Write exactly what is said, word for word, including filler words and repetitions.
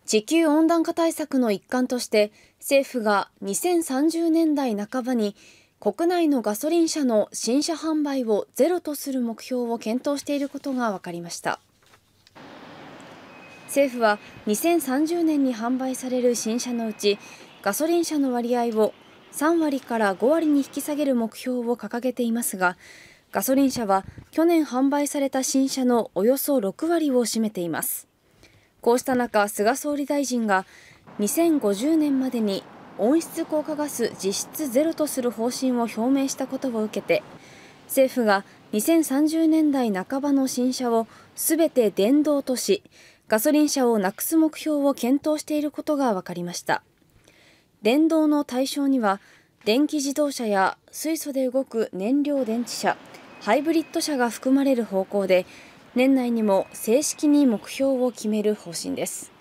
地球温暖化対策の一環として政府がにせんさんじゅうねんだいなかばに国内のガソリン車の新車販売をゼロとする目標を検討していることが分かりました。政府はにせんさんじゅうねんに販売される新車のうちガソリン車の割合をさんわりからごわりに引き下げる目標を掲げていますが、ガソリン車は去年販売された新車のおよそろくわりを占めています。こうした中、菅総理大臣がにせんごじゅうねんまでに温室効果ガス実質ゼロとする方針を表明したことを受けて、政府がにせんさんじゅうねんだいなかばの新車をすべて電動とし、ガソリン車をなくす目標を検討していることが分かりました。電動の対象には、電気自動車や水素で動く燃料電池車、ハイブリッド車が含まれる方向で、年内にも正式に目標を決める方針です。